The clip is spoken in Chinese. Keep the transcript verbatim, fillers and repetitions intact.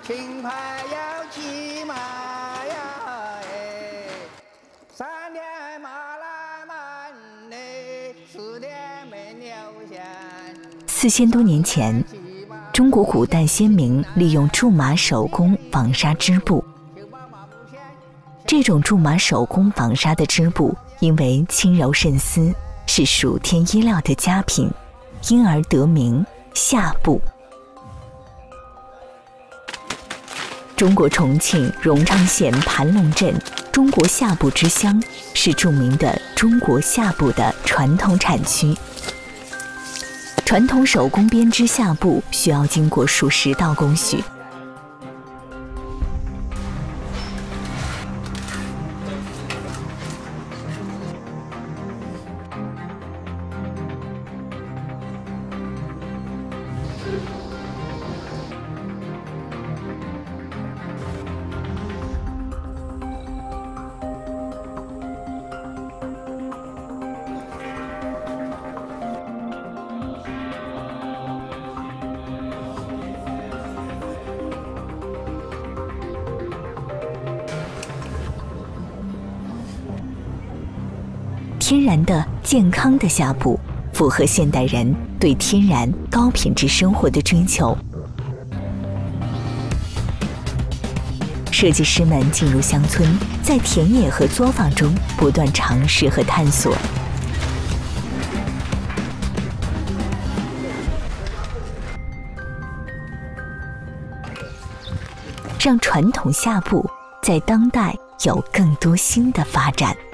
青牌要骑马呀，哎，三天马来满嘞，四天没留下。 四千多年前，中国古代先民利用苎麻手工纺纱织布。这种苎麻手工纺纱的织布，因为轻柔渗丝，是暑天衣料的佳品，因而得名夏布。中国重庆荣昌县盘龙镇中国夏布之乡，是著名的中国夏布的传统产区。传统手工编织夏布需要经过数十道工序。天然的、健康的夏布，符合现代人对天然、高品质生活的追求。设计师们进入乡村，在田野和作坊中不断尝试和探索，让传统夏布在当代有更多新的发展。